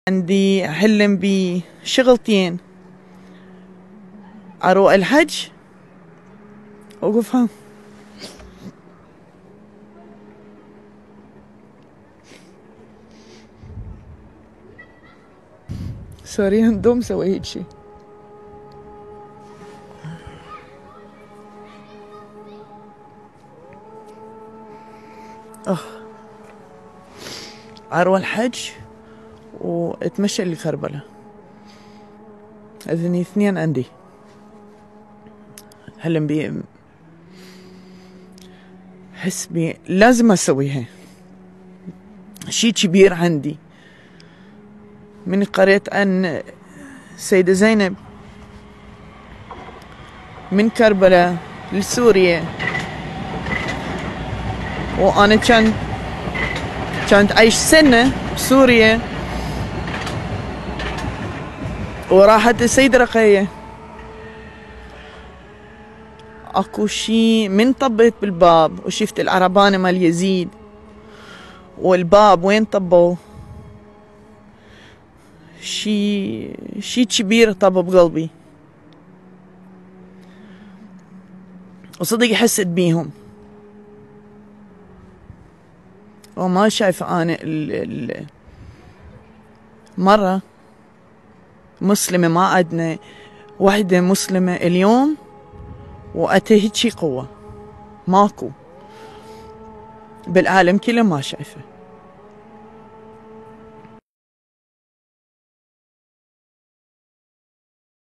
عندي حلم بشغلتين، اروح الحج وقفها سوري دوم سوي هيك شي. اروح الحج واتمشى لكربلاء. هذني اثنين عندي حلم بي، حس بي لازم اسويها، شي كبير عندي. من قريت عن سيدة زينب من كربلاء لسوريا، وانا كانت عايش سنة بسوريا، وراحت السيدة رقية. اكو شي من طبيت بالباب وشفت العربانة مال يزيد والباب وين طبوا، شي كبير طب بقلبي، وصدق حسيت بيهم. وما شايفة أنا مرة مسلمة، ما عندنا وحدة مسلمة اليوم وأتي هيجي قوة، ماكو بالعالم كله ما شايفة.